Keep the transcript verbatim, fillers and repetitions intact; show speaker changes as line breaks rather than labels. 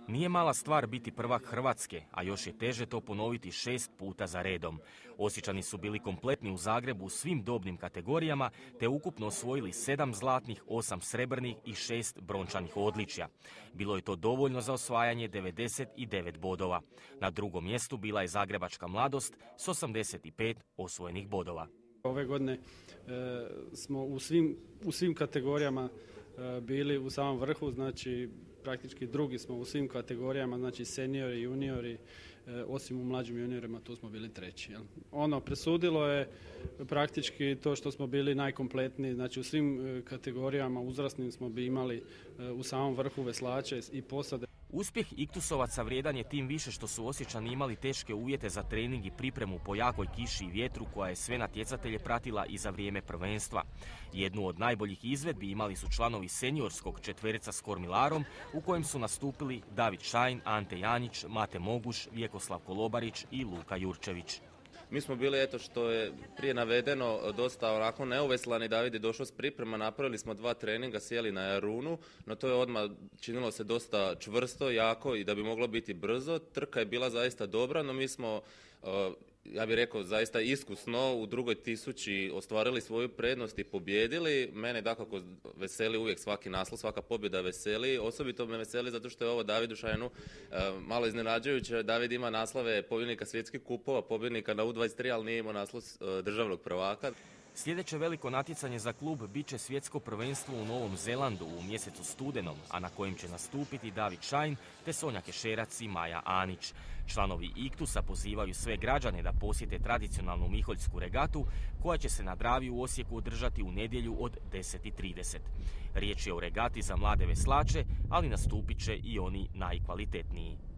Nije mala stvar biti prvak Hrvatske, a još je teže to ponoviti šest puta za redom. Osječani su bili kompletni u Zagrebu u svim dobnim kategorijama, te ukupno osvojili sedam zlatnih, osam srebrnih i šest brončanih odličja. Bilo je to dovoljno za osvajanje devedeset devet bodova. Na drugom mjestu bila je Zagrebačka Mladost s osamdeset pet osvojenih bodova.
Ove godine e, smo u svim, u svim kategorijama e, bili u samom vrhu, znači praktički drugi smo u svim kategorijama, znači seniori, juniori, e, osim u mlađim juniorima tu smo bili treći. Jel? Ono presudilo je praktički to što smo bili najkompletniji, znači u svim e, kategorijama uzrasnim smo bi imali e, u samom vrhu veslače i posade.
Uspjeh Iktusovaca vrijedan je tim više što su Osječani imali teške uvjete za trening i pripremu po jakoj kiši i vjetru koja je sve natjecatelje pratila i za vrijeme prvenstva. Jednu od najboljih izvedbi imali su članovi seniorskog četverca s kormilarom u kojem su nastupili David Šajn, Ante Janjić, Mate Moguš, Vjekoslav Kolobarić i Luka Jurčević.
Mi smo bili, eto što je prije navedeno, dosta onako neuveslani. David je došao s priprema, napravili smo dva treninga, sjeli na Jarunu, no to je odmah činilo se dosta čvrsto, jako i da bi moglo biti brzo. Trka je bila zaista dobra, no mi smo, ja bih rekao, zaista iskusno u drugoj tisući ostvarili svoju prednost i pobjedili. Mene dakako veseli uvijek svaki naslov, svaka pobjeda veseli. Osobito me veseli zato što je ovo Davidu Šajnu malo iznenađujuće. David ima naslove pobjednika svjetskih kupova, pobjednika na U dvadeset tri, ali nije imao naslov državnog prvaka.
Sljedeće veliko natjecanje za klub bit će svjetsko prvenstvo u Novom Zelandu u mjesecu studenom, a na kojem će nastupiti David Šajn te Sonja Kešerac i Maja Anić. Članovi Iktusa pozivaju sve građane da posjete tradicionalnu miholjsku regatu koja će se na Dravi u Osijeku održati u nedjelju od deset i trideset. Riječ je o regati za mlade veslače, ali nastupit će i oni najkvalitetniji.